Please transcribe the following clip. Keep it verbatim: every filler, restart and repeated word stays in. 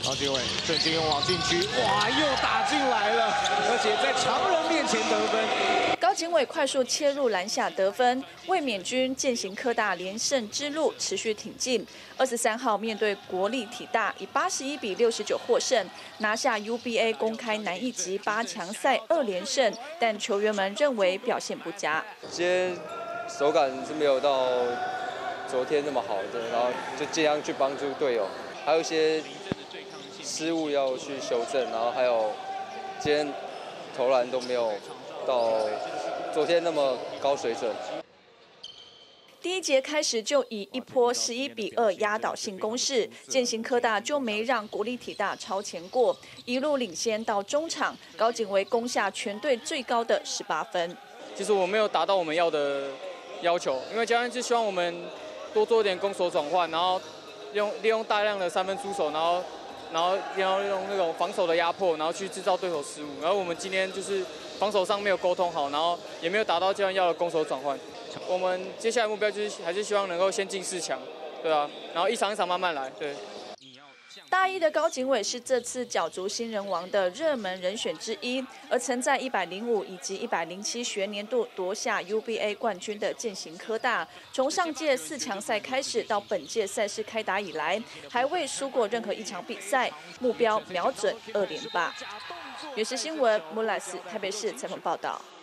高景伟郑经用往禁区，哇，又打进来了，而且在常人面前得分。 高景伟快速切入篮下得分，卫冕军践行科大连胜之路持续挺进。二十三号面对国立体大，以八十一比六十九获胜，拿下 U B A 公开南一级八强赛二连胜，但球员们认为表现不佳。 今天手感是没有到昨天那么好的，然后就尽量去帮助队友，还有一些失误要去修正，然后还有今天投篮都没有到昨天那么高水准。 第一节开始就以一波十一比二压倒性攻势，践行科大就没让国立体大超前过，一路领先到中场，高景伟攻下全队最高的十八分。 其实我没有达到我们要的要求，因为教练是希望我们多做一点攻守转换，然后用利用大量的三分出手，然后然后然后用那种防守的压迫，然后去制造对手失误。然后我们今天就是防守上没有沟通好，然后也没有达到教练要的攻守转换。我们接下来目标就是还是希望能够先进四强，对啊，然后一场一场慢慢来，对。 大一的高景伟是这次角逐新人王的热门人选之一，而曾在一百零五以及一百零七学年度夺下 U B A 冠军的践行科大，从上届四强赛开始到本届赛事开打以来，还未输过任何一场比赛，目标瞄准二连霸。原视新闻，穆拉斯台北市采访报道。